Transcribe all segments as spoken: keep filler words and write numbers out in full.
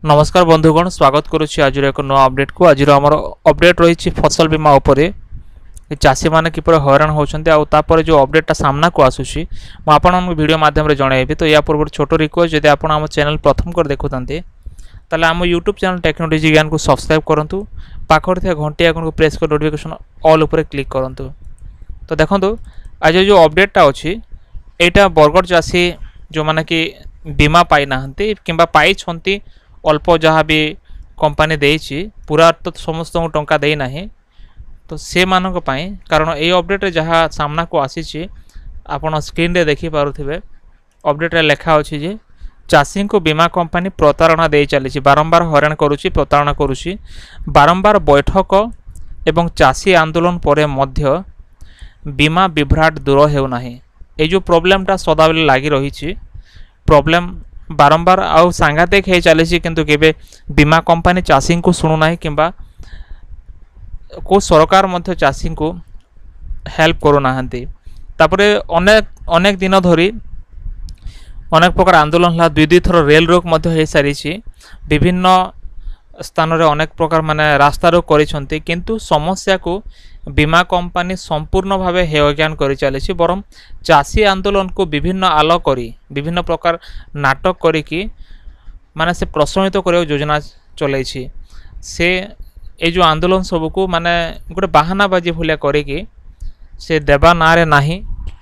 नमस्कार बंधुगण स्वागत करुच्ची आज एक नया अपडेट को। आज आम अपडेट रही फसल बीमा उपरे चाषी मैंने किपर हैरान होती आपर जो अपडेटा सामना को आसूसी मुझे वीडियो माध्यम जनइबी। तो या पूर्व छोट रिक्वेस्ट जब आप आम चैनल प्रथम कर देखुंते ताले आम यूट्यूब चैनल टेक्नोलॉजी ज्ञान को सब्सक्राइब करूँ, पाखर घंटी आइकन को प्रेस कर नोटिफिकेशन ऑल उपर क्लिक करूँ। तो देखो आज जो अपडेटा अच्छी यहाँ बरगड़ चाषी जो मैंने कि बीमा पाई ना कि पाई अल्प जहाँ भी कंपनी देइछि पूरा तो समस्त टंका दे ना तो से मानक पाई कारण ये अपडेट जहाँ सामना को आसी आपन स्क्रीन रे देखि पारुथिबे अपडेट रे लेखा अछि जे चाषी को बीमा कंपनी प्रतारणा दे चली बारंबार हैरान करुच्ची प्रतारणा करुच्ची बारंबार बैठक एवं चाषी आंदोलन पर मध्य बीमा विभ्राट दूर हेउना ये जो प्रोब्लेमटा सदाबेले लगी रही प्रोब्लेम बारंबार आउ सांघातिक हो चली किंतु केबे बीमा कंपनी चाषी को शुणुना किंबा को सरकार मध्य चाषी को हेल्प करूना। तापरे अनेक अनेक दिन धरी अनेक प्रकार आंदोलन है दुई दुई थर रेल रोक हो सारी विभिन्न स्थान रे अनेक प्रकार माने रास्ता रोक करिसंती किंतु समस्या को बीमा कंपनी संपूर्ण भावे हेयज्ञान करि चली बरम चाषी आंदोलन को विभिन्न आलो करी विभिन्न प्रकार नाटक करिकी माने से प्रशमित कर योजना चलैछि से ए जो आंदोलन सब को माने गोटे बाहानाबाजी भलिया करिकी से देवा ना रे नाही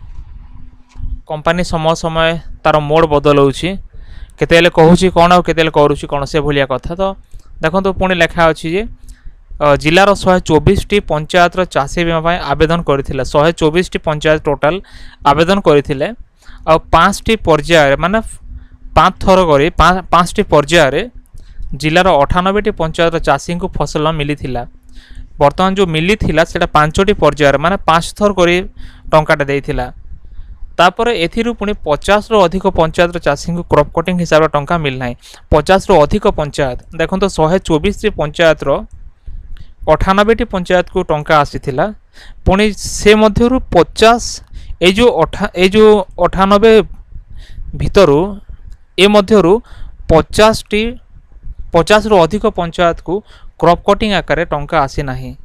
कंपनी समय समय तार मोड बदलाउछि केतेले कहूछि कोन आ केतेले करूछि कोन से भलिया कथा। तो देखो पुणी लेखा अच्छी जे जिलार शहे चौबीस टी पंचायत चाषी बीमा आवेदन करथिले शहे चौबीस टी पंचायत टोटाल आवेदन करथिले आ पाँच टी पर्याय माने पाँच थर करी पाँच टी पर्याय जिलार अठानबे टी पंचायत चाषी को फसल मिली थिला। वर्तमान जो मिली थिला सेटा पाँच टी पर्याय माने पाँच थर करी टंकाटा देइथिला तापर एथिरु पुणी पचास रु अधिक पंचायत चाषी को क्रॉप कटिंग हिसाब से टंका मिलना पचास रु अधिक पंचायत देखो तो शहे चौबीस टी पंचायत अठानबे टी पंचायत को टंका आसीथिला पुणी से मध्यरु पचास ए जो अठा ए जो अठानबे भितरु ए मध्यरु पचास टी पचास रु अधिक पंचायत को क्रॉप कटिंग आकार टंका आसी नाही।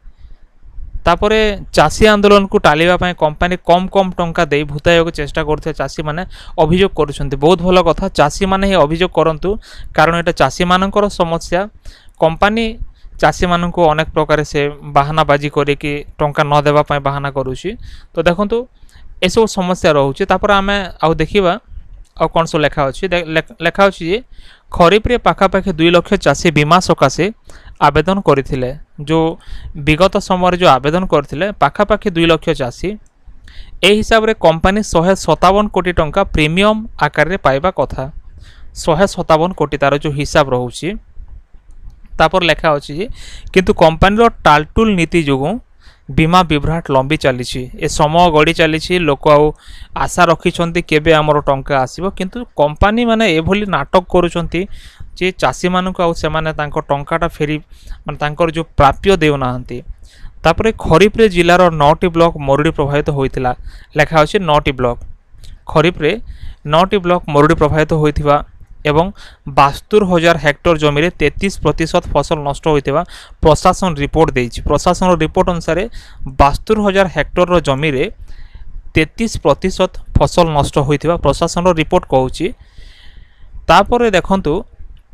तापरे चाषी आंदोलन को टालिबा पय कंपनी कम कम टंका दे भूताइक चेष्टा करथे चाषी माने अभियोग करुछन्ते बहुत भलो कथा चाषी माने ही अभियोग करंतु कारण एटा चाषी मानकर समस्या कंपनी चाषी मानन को अनेक प्रकार से बाहानाबाजी करे कि टंका न देबा पय बाहाना करूछि। तो देखंतु ए सब समस्या रहउछि। तापर आमे आउ देखिबा आ कोन सो लेखा अछि लेखा अछि जे खरीफ रे पाखा पाखे दो लाख चाषी बीमा सकाशे आवेदन करथिले जो विगत समय जो आवेदन करथिले पाखा पाखे दो लाख चाषी ए हिसाब रे कंपनी शहे सत्तावन कोटी टंका प्रीमियम आकार रे पाइबा कथा शहे सत्तावन कोटी तार जो हिसाब रहउछि। तापर लेखा अछि जे किंतु कंपनी रो टालटुल नीति जोगु बीमा विभ्राट लंबी चली ए समय गड़ी चली लोक आशा रखिंट केबे आमर टंका आसीबो किंतु कंपनी माने एभली नाटक करुचंती जे चाषी मानक आउ सेमाने तांको टंकाटा फेरी माने तांकर जो प्राप्य देउ नाहंती। तापरे खरीफ रे जिलार नौटी ब्लॉक मरुड़ी प्रभावित होइतिला लेखा अछि नौटी ब्लॉक खरीफ रे नौटी ब्लॉक मरुड़ी प्रभावित होइतिबा एवं बास्तुर हजार हेक्टर जमी तैंतीस प्रतिशत फसल नष्ट होइतिबा प्रशासन रिपोर्ट देइछि। प्रशासन रिपोर्ट अनुसार बास्तुर हजार हेक्टर जमी तैंतीस प्रतिशत फसल नष्ट होइतिबा प्रशासन रिपोर्ट कहूछि। तापर देखंतु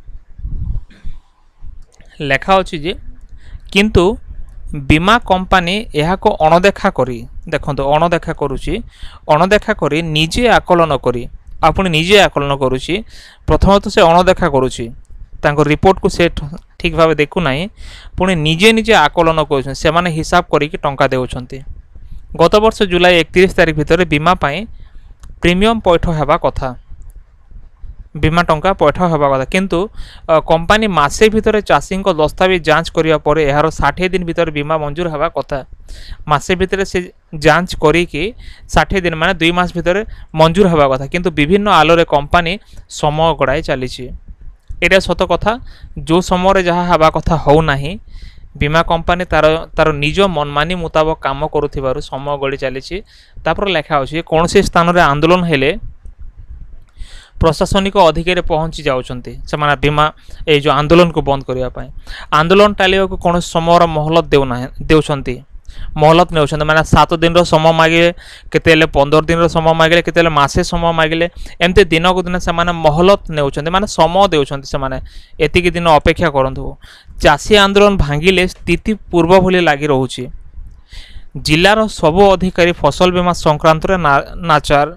लेखा अछि जे किंतु बीमा कंपनी यह को अणदेखा करी देखंतु अणदेखा करूछि अणदेखा करी निजे आकलन करी आपन निजे आकलन करुछि प्रथमतः से अणदेखा करुछि तांको रिपोर्ट को से ठीक भाव देखु नाही पुणी निजे निजे आकलन करुछन से माने हिसाब करी टंका देउछन्ती। गत वर्ष जुलाई इकतीस तारिख भितर बीमा पाई प्रीमियम पैठ हेबा कथा बीमा टंका पैठ हेबा कथा किंतु कंपनी मासे भितर चाषी को दस्तावेज जांच करिया परे एहार साठ दिन भितर बीमा मंजूर हेबा कथा मासे भितर से जांच करी कि साठ दिन माने दुई मास भितर मंजूर हेबा कथा किंतु विभिन्न आलोरे कंपनी समय गड़ाई चली एटा सत कथा जो समय जहाँ हेबा कथा हो नाही बीमा कंपनी तार तार निज मनमानी मुताबक काम करुथिबारु समय गड़ी चली। तापर लेखा अछि कोनसे स्थान रे आंदोलन हेले प्रशासनिक अधिकारी पहुँची जाउछन्ति सेमाने बीमा ए जो आंदोलन को बंद करिया पय आंदोलन टालिया को कोन समय मोहलत देउना देउछन्ति मोहलत नेउछन्ति माने सात दिन रो समय मागिले केतेले पंद्रह दिन रो समय मागिले केतेले मासे समय मागिले एमते दिन को दिन सेमाने मोहलत नेउछन्ति माने समय देउछन्ति सेमाने एति कि दिन अपेक्षा करंतु चासी आंदोलन भांगिले स्थिति पूर्व भली लागि रहउछि जिल्लार सब अधिकारी फसल बीमा संक्रांत रे ना, नाचार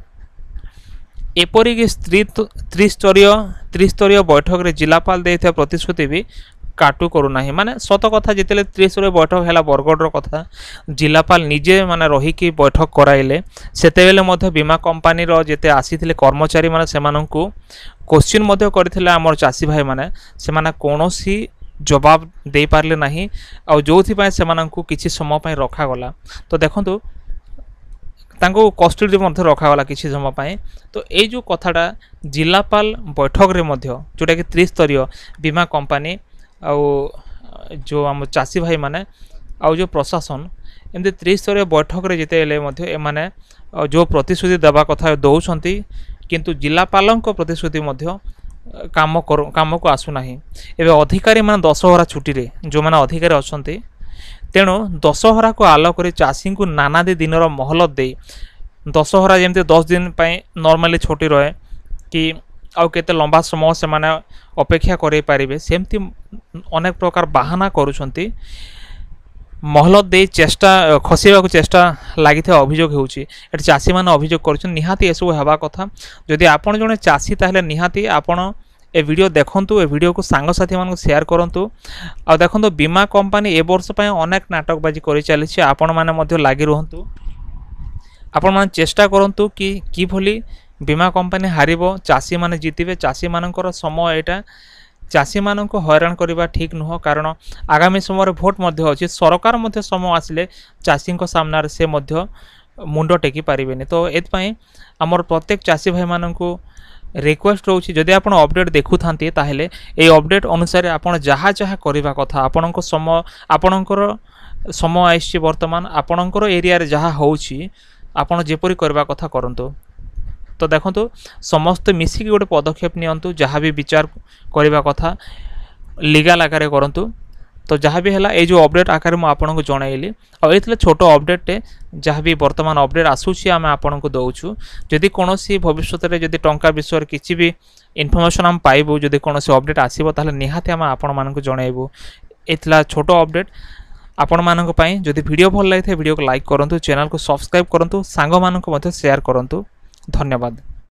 एपरिक स्त्री त्रिस्तरीय त्रिस्तरीय बैठक रे जिलापाल देइथा प्रतिश्रुति भी काटू करूना माने सत कथा जितेले त्रिस्तरीय बैठक हैला बरगढ़ कथा जिलापाल निजे माने रही कि बैठक कराइले सेतेबेले मध्य बीमा कंपनी रो जेते आसीथिले कर्मचारी माने सेमानंकु क्वेश्चन मध्य करथिले हमर चासी भाई माने सेमाना कोनोसी जवाब दे पारले नाही आ जोथि पय सेमानंकु किछि समय पय रखा गला तो देखंतु तांको कस्टडी मध्य रखा गला किछि समय पय तो ए जो कथाटा जिलापाल बैठक रे मध्य जोटा कि त्रिस्तरीय बीमा कंपनी आउ जो आम चासी भाई माने आउ जो प्रशासन एमती त्रिस्तरीय बैठक रे जिते एले मध्य एमाने जो प्रतिश्रुति देवा कथा दौछंती किंतु जिलापालंक प्रतिश्रुति मध्य काम कर काम को आसु नाही एबे अधिकारी माने दशहरा छुट्टी रे जो माने अधिकारी अछंती तेणु दशहरा को आलोक रे चासी को नाना दि दिनर मोहलत दे दशहरा जेमते दस दिन पय नॉर्मली छुट्टी रहे कि आउ केते लंबा समय से माने अपेक्षा करे पारिबे सेमती अनेक प्रकार बहाना करूछंती मोहलत दे चेष्टा खसेबा को चेष्टा लागिथे अभियोग होउची एट चासी माने अभियोग करछन निहाती एसो हेबा कथा जदि आपण जने चासी ताहले निहाती आपण ए वीडियो देखंतु ए वीडियो को सांग साथी मानको शेयर करंतु आ देखंतु बीमा कंपनी ए वर्ष पय अनेक नाटकबाजी करि चलिछि आपण माने मध्ये लागि रहंतु आपण माने चेष्टा करंतु कि कि भली बीमा कंपनी हारिबो चासी माने जीतिबे चासी मानकर समय एटा चासी माननको हैरान करबा ठीक नुह कारण आगामी समय भोट मध्य अछि सरकार मध्य समय आसिले चासी को सामना से मध्य मुंड टेकी पारिबेनी तो एत पय हमर प्रत्येक चासी भाई माननको रिक्वेस्ट रोची जदि आपण अपडेट देखु थांती ताहेले ए अपडेट अनुसार आपण जहा जहा करबा कथा आपणको समय आपणकर समय आइछि वर्तमान आपणकर एरिया रे जहा होउछि आपण जेपरि करबा कथा करंतु तो देखो समस्त मिसिक गोटे पदक्षेप नियंतु जहाँ भी विचार करने कथा लीगल आकार करंतु तो जहाँ भी है ये जो अपडेट आकार मुझे आपको जनइली और ये छोट अपडेटे जहाँ भी वर्तमान अपडेट आसूसी आम आपन को दौचु जदि कौन भविष्य में जदि टंका विषय किसी भी इनफर्मेशन आम पाइबू जदि कौन अपडेट आसो ताले निहाती आम आपण मानक जनइबू ये छोट अपडेट आपण मानक पई जदि वीडियो भल लगे वीडियो को लाइक करंतु चैनल को सब्सक्राइब करंतु सांग मानक मध्य शेयर करंतु धन्यवाद।